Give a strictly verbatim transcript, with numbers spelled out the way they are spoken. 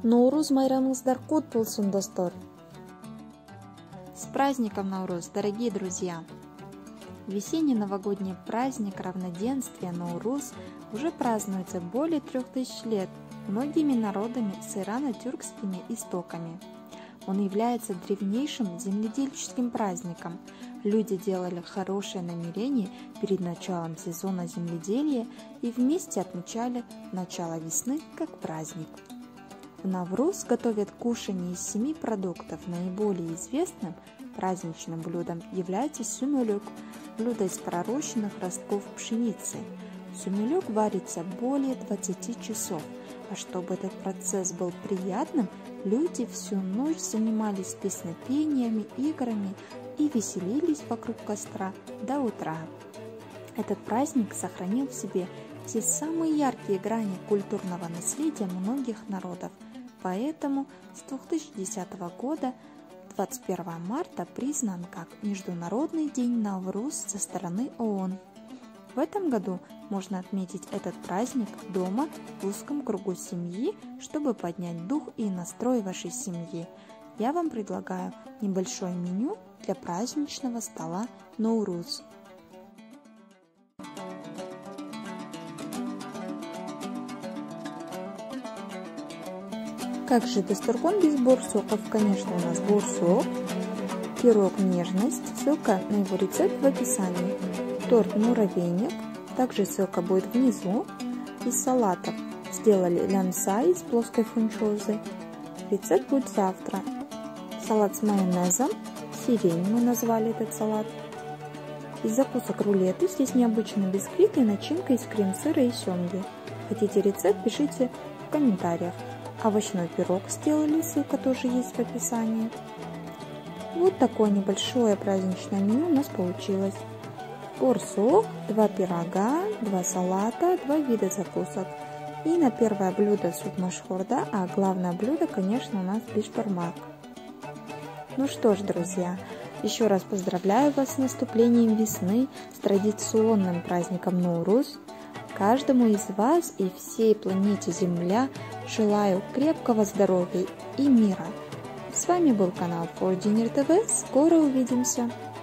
Наурыз майрамыңыздар құт болсын, достар! С праздником Наурыз, дорогие друзья! Весенний новогодний праздник равноденствия Наурuz уже празднуется более трех тысяч лет многими народами с ирано-тюркскими истоками. Он является древнейшим земледельческим праздником. Люди делали хорошее намерение перед началом сезона земледелия и вместе отмечали начало весны как праздник. В Навруз готовят кушанье из семи продуктов. Наиболее известным праздничным блюдом является сюмелек, блюдо из пророщенных ростков пшеницы. Сюмелек варится более двадцати часов, а чтобы этот процесс был приятным, люди всю ночь занимались песнопениями, играми и веселились вокруг костра до утра. Этот праздник сохранил в себе те самые яркие грани культурного наследия многих народов, поэтому с две тысячи десятого года двадцать первого марта признан как Международный день Навруз со стороны ООН. В этом году можно отметить этот праздник дома в узком кругу семьи, чтобы поднять дух и настрой вашей семьи. Я вам предлагаю небольшое меню для праздничного стола Наурuz. Как же дастархан без борсоков? Конечно, у нас борсок, пирог «Нежность», ссылка на его рецепт в описании, торт «Муравейник», также ссылка будет внизу. Из салатов сделали лямса из плоской фунчозы, рецепт будет завтра. Салат с майонезом, сирень мы назвали этот салат. Из закусок рулеты, здесь необычный бисквит и начинка из крем-сыра и семги. Хотите рецепт, пишите в комментариях. Овощной пирог сделали, ссылка тоже есть в описании. Вот такое небольшое праздничное меню у нас получилось. Борсок, два пирога, два салата, два вида закусок. И на первое блюдо суп машхурда, а главное блюдо, конечно, у нас бишбармак. Ну что ж, друзья, еще раз поздравляю вас с наступлением весны, с традиционным праздником Наурuz. Каждому из вас и всей планете Земля желаю крепкого здоровья и мира. С вами был канал Фординер ТВ. Скоро увидимся!